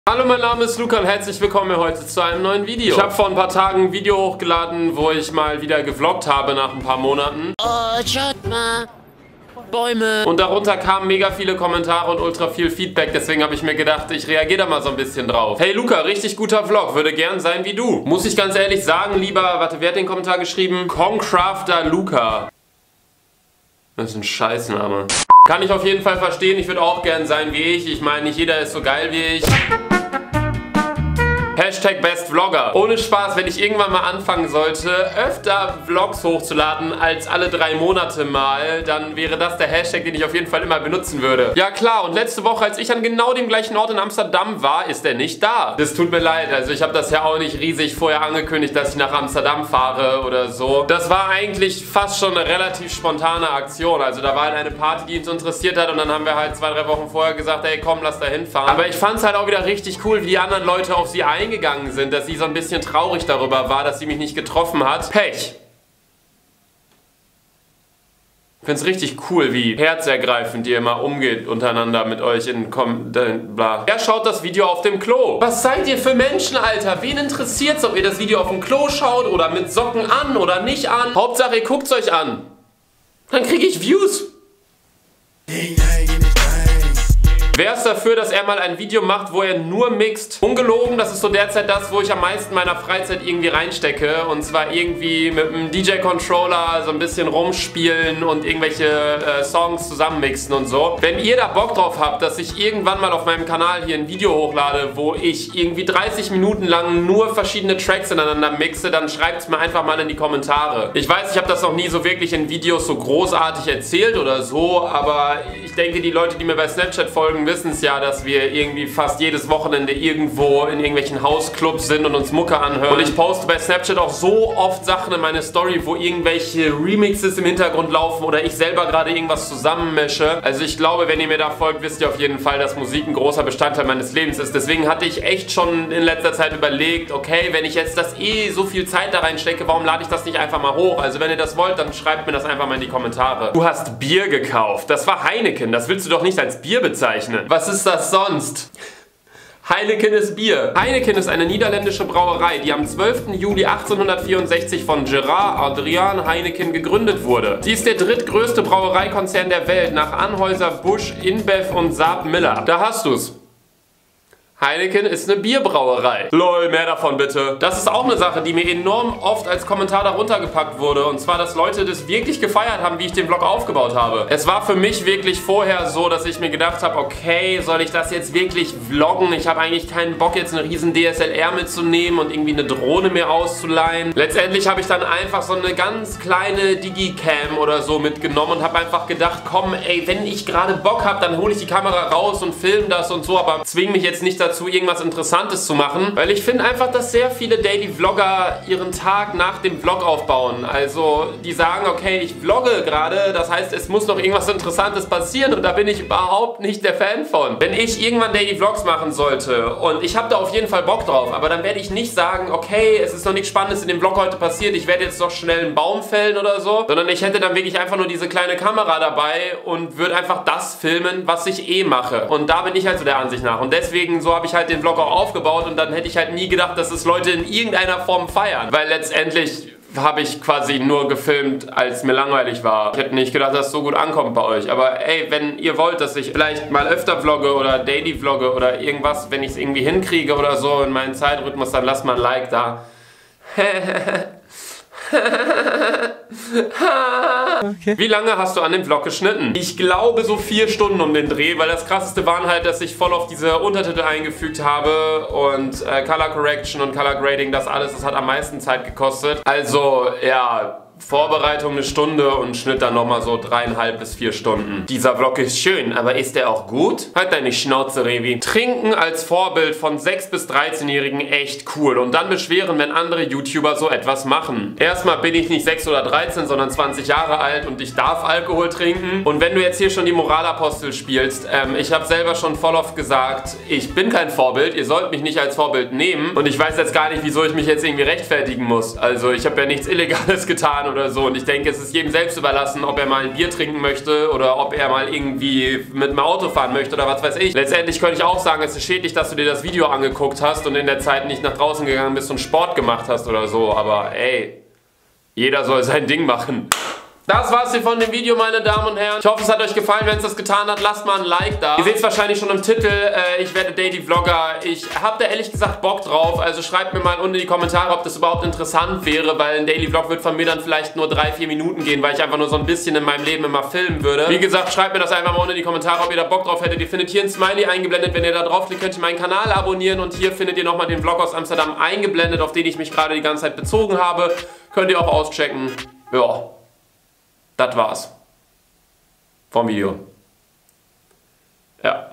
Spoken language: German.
Hallo, mein Name ist Luca und herzlich willkommen heute zu einem neuen Video. Ich habe vor ein paar Tagen ein Video hochgeladen, wo ich mal wieder gevloggt habe nach ein paar Monaten. Oh, schaut mal. Bäume. Und darunter kamen mega viele Kommentare und ultra viel Feedback, deswegen habe ich mir gedacht, ich reagiere da mal so ein bisschen drauf. Hey Luca, richtig guter Vlog, würde gern sein wie du. Muss ich ganz ehrlich sagen, lieber, warte, wer hat den Kommentar geschrieben? Concrafter Luca. Das ist ein Scheißname. Kann ich auf jeden Fall verstehen, ich würde auch gern sein wie ich. Ich meine, nicht jeder ist so geil wie ich. Hashtag BestVlogger. Ohne Spaß, wenn ich irgendwann mal anfangen sollte, öfter Vlogs hochzuladen als alle 3 Monate mal, dann wäre das der Hashtag, den ich auf jeden Fall immer benutzen würde. Ja klar, und letzte Woche, als ich an genau dem gleichen Ort in Amsterdam war, ist er nicht da. Das tut mir leid, also ich habe das ja auch nicht riesig vorher angekündigt, dass ich nach Amsterdam fahre oder so. Das war eigentlich fast schon eine relativ spontane Aktion. Also da war halt eine Party, die uns interessiert hat und dann haben wir halt 2, 3 Wochen vorher gesagt, ey komm, lass da hinfahren. Aber ich fand es halt auch wieder richtig cool, wie die anderen Leute auf sie eingegangen sind, dass sie so ein bisschen traurig darüber war, dass sie mich nicht getroffen hat. Pech! Ich find's richtig cool, wie herzergreifend ihr immer umgeht untereinander mit euch in bla. Wer schaut das Video auf dem Klo? Was seid ihr für Menschen, Alter? Wen interessiert's, ob ihr das Video auf dem Klo schaut oder mit Socken an oder nicht an? Hauptsache, ihr guckt's euch an. Dann kriege ich Views. Wer ist dafür, dass er mal ein Video macht, wo er nur mixt? Ungelogen, das ist so derzeit das, wo ich am meisten meiner Freizeit irgendwie reinstecke. Und zwar irgendwie mit einem DJ-Controller so ein bisschen rumspielen und irgendwelche Songs zusammenmixen und so. Wenn ihr da Bock drauf habt, dass ich irgendwann mal auf meinem Kanal hier ein Video hochlade, wo ich irgendwie 30 Minuten lang nur verschiedene Tracks ineinander mixe, dann schreibt es mir einfach mal in die Kommentare. Ich weiß, ich habe das noch nie so wirklich in Videos so großartig erzählt oder so, aber ich denke, die Leute, die mir bei Snapchat folgen, wissen es ja, dass wir irgendwie fast jedes Wochenende irgendwo in irgendwelchen Hausclubs sind und uns Mucke anhören. Und ich poste bei Snapchat auch so oft Sachen in meine Story, wo irgendwelche Remixes im Hintergrund laufen oder ich selber gerade irgendwas zusammenmische. Also ich glaube, wenn ihr mir da folgt, wisst ihr auf jeden Fall, dass Musik ein großer Bestandteil meines Lebens ist. Deswegen hatte ich echt schon in letzter Zeit überlegt, okay, wenn ich jetzt das so viel Zeit da reinstecke, warum lade ich das nicht einfach mal hoch? Also wenn ihr das wollt, dann schreibt mir das einfach mal in die Kommentare. Du hast Bier gekauft. Das war Heineken. Das willst du doch nicht als Bier bezeichnen. Was ist das sonst? Heineken ist Bier. Heineken ist eine niederländische Brauerei, die am 12. Juli 1864 von Gerard Adriaan Heineken gegründet wurde. Sie ist der drittgrößte Brauereikonzern der Welt nach Anheuser-Busch, InBev und Saab Miller. Da hast du's. Heineken ist eine Bierbrauerei. Lol, mehr davon bitte. Das ist auch eine Sache, die mir enorm oft als Kommentar darunter gepackt wurde. Und zwar, dass Leute das wirklich gefeiert haben, wie ich den Vlog aufgebaut habe. Es war für mich wirklich vorher so, dass ich mir gedacht habe, okay, soll ich das jetzt wirklich vloggen? Ich habe eigentlich keinen Bock, jetzt eine riesen DSLR mitzunehmen und irgendwie eine Drohne mir auszuleihen. Letztendlich habe ich dann einfach so eine ganz kleine Digicam oder so mitgenommen und habe einfach gedacht, komm, ey, wenn ich gerade Bock habe, dann hole ich die Kamera raus und filme das und so, aber zwing mich jetzt nicht dazu, irgendwas Interessantes zu machen, weil ich finde einfach, dass sehr viele Daily Vlogger ihren Tag nach dem Vlog aufbauen. Also die sagen, okay, ich vlogge gerade, das heißt, es muss noch irgendwas Interessantes passieren und da bin ich überhaupt nicht der Fan von. Wenn ich irgendwann Daily Vlogs machen sollte und ich habe da auf jeden Fall Bock drauf, aber dann werde ich nicht sagen, okay, es ist noch nichts Spannendes in dem Vlog heute passiert, ich werde jetzt doch schnell einen Baum fällen oder so, sondern ich hätte dann wirklich einfach nur diese kleine Kamera dabei und würde einfach das filmen, was ich eh mache. Und da bin ich halt so der Ansicht nach. Und deswegen so habe ich halt den Vlog auch aufgebaut und dann hätte ich halt nie gedacht, dass es Leute in irgendeiner Form feiern. Weil letztendlich habe ich quasi nur gefilmt, als mir langweilig war. Ich hätte nicht gedacht, dass es so gut ankommt bei euch. Aber ey, wenn ihr wollt, dass ich vielleicht mal öfter vlogge oder daily vlogge oder irgendwas, wenn ich es irgendwie hinkriege oder so in meinen Zeitrhythmus, dann lasst mal ein Like da. Okay. Wie lange hast du an dem Vlog geschnitten? Ich glaube so 4 Stunden um den Dreh, weil das krasseste waren halt, dass ich voll auf diese Untertitel eingefügt habe und Color Correction und Color Grading, das alles, das hat am meisten Zeit gekostet. Also ja, Vorbereitung 1 Stunde und Schnitt dann nochmal so 3,5 bis 4 Stunden. Dieser Vlog ist schön, aber ist der auch gut? Halt deine Schnauze, Revi. Trinken als Vorbild von 6- bis 13-Jährigen echt cool und dann beschweren, wenn andere YouTuber so etwas machen. Erstmal bin ich nicht 6 oder 13, sondern 20 Jahre alt und ich darf Alkohol trinken. Und wenn du jetzt hier schon die Moralapostel spielst, ich habe selber schon voll oft gesagt, ich bin kein Vorbild, ihr sollt mich nicht als Vorbild nehmen und ich weiß jetzt gar nicht, wieso ich mich jetzt irgendwie rechtfertigen muss. Also ich habe ja nichts Illegales getan oder so. Und ich denke, es ist jedem selbst überlassen, ob er mal ein Bier trinken möchte oder ob er mal irgendwie mit dem Auto fahren möchte oder was weiß ich. Letztendlich könnte ich auch sagen, es ist schädlich, dass du dir das Video angeguckt hast und in der Zeit nicht nach draußen gegangen bist und Sport gemacht hast oder so. Aber ey, jeder soll sein Ding machen. Das war's hier von dem Video, meine Damen und Herren. Ich hoffe, es hat euch gefallen. Wenn es das getan hat, lasst mal ein Like da. Ihr seht es wahrscheinlich schon im Titel. Ich werde Daily Vlogger. Ich habe da ehrlich gesagt Bock drauf. Also schreibt mir mal unten in die Kommentare, ob das überhaupt interessant wäre, weil ein Daily Vlog wird von mir dann vielleicht nur 3-4 Minuten gehen, weil ich einfach nur so ein bisschen in meinem Leben immer filmen würde. Wie gesagt, schreibt mir das einfach mal unten in die Kommentare, ob ihr da Bock drauf hättet. Ihr findet hier ein Smiley eingeblendet. Wenn ihr da draufklickt, könnt ihr meinen Kanal abonnieren. Und hier findet ihr nochmal den Vlog aus Amsterdam eingeblendet, auf den ich mich gerade die ganze Zeit bezogen habe. Könnt ihr auch auschecken. Ja. Das war's vom Video. Ja.